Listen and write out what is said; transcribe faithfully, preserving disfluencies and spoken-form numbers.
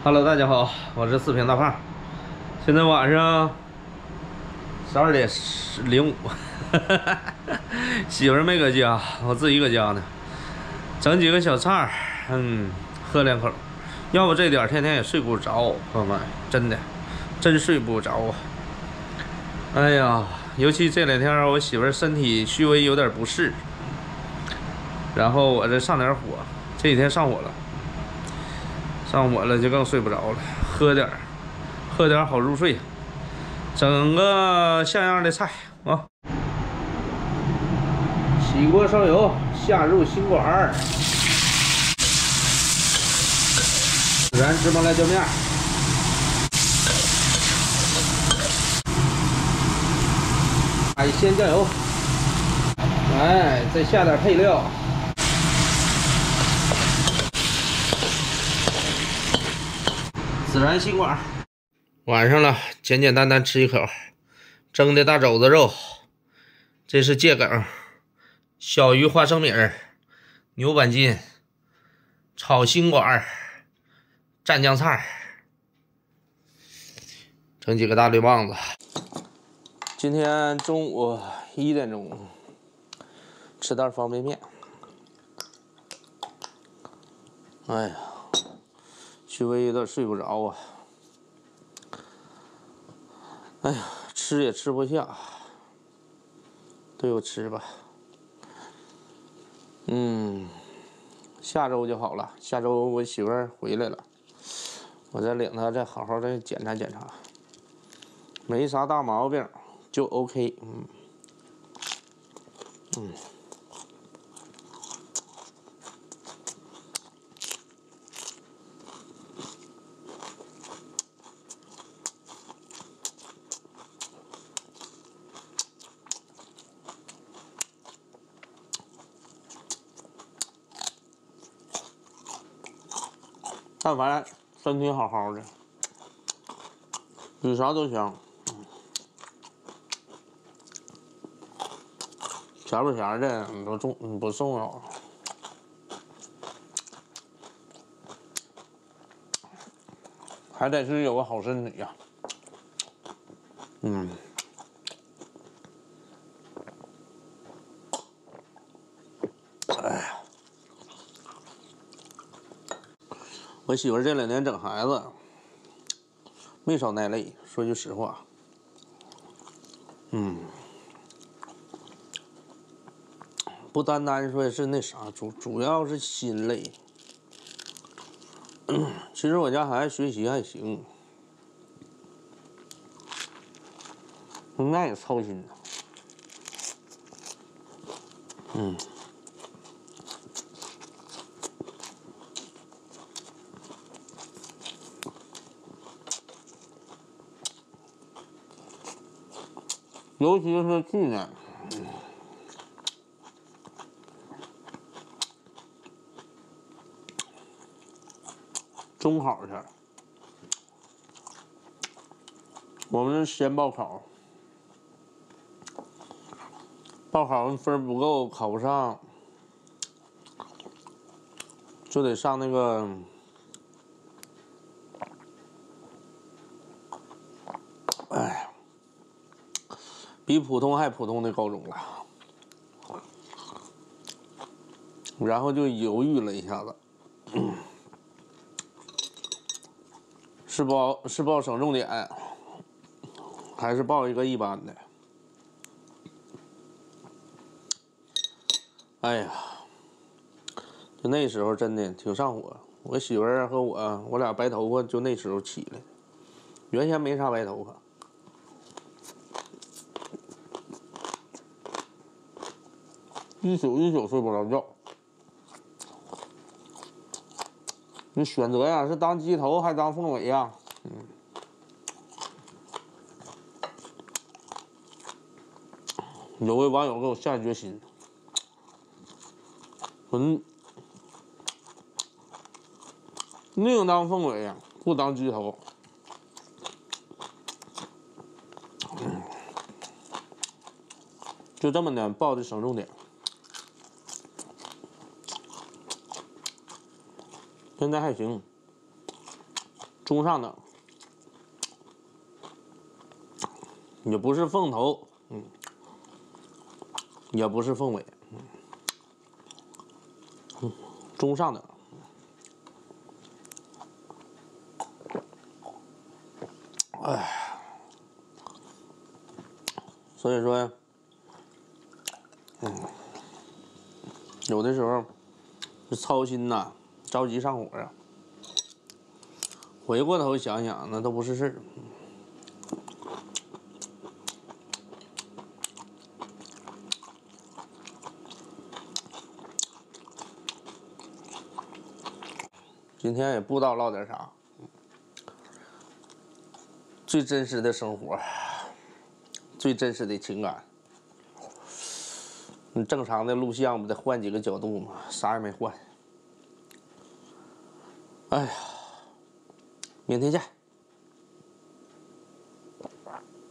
Hello， 大家好，我是四平大胖。现在晚上十二点零五，媳妇儿没搁家，我自己搁家呢。整几个小菜，嗯，喝两口。要不这点天天也睡不着，朋友们，真的，真睡不着啊。哎呀，尤其这两天我媳妇儿身体虚微有点不适，然后我这上点火，这几天上火了。上火了就更睡不着了，喝点喝点好入睡，整个像样的菜啊。起锅烧油，下入新管儿，孜然、芝麻、辣椒面，海鲜酱油，哎，再下点配料。孜然新管，晚上了，简简单单吃一口，蒸的大肘子肉，这是芥梗，小鱼花生米儿，牛板筋，炒新管，蘸酱菜，整几个大绿棒子。今天中午一点钟吃袋方便面，哎呀。虚微有点睡不着啊！哎呀，吃也吃不下，对我吃吧。嗯，下周就好了。下周我媳妇儿回来了，我再领她再好好的检查检查，没啥大毛病就 OK。嗯嗯。但凡身体好好的，比啥都香。咸不咸的不重不重要，还得是有个好身体呀。嗯。哎呀。我媳妇儿这两年整孩子，没少耐累，说句实话。嗯，不单单说是那啥，主主要是心累。其实我家孩子学习还行，那也操心呢。嗯。尤其是去年，中考去，我们是先报考，报考分不够，考不上，就得上那个，哎。比普通还普通的高中了，然后就犹豫了一下子，嗯、是报是报省重点，还是报一个一般的？哎呀，就那时候真的挺上火，我媳妇儿和我，我俩白头发就那时候起来的，原先没啥白头发。一宿一宿睡不着觉，你选择呀，是当鸡头还当凤尾呀？嗯。有位网友给我下决心，说宁当凤尾呀，不当鸡头。嗯。就这么的报的省重点。现在还行， 中上等，也不是凤头，嗯，也不是凤尾，嗯，中上等。哎，所以说，嗯，有的时候这操心呐，着急上火啊。回过头想想，那都不是事儿。今天也不知道唠点啥，最真实的生活，最真实的情感。你正常的录像不得换几个角度吗？啥也没换。哎呀，明天见。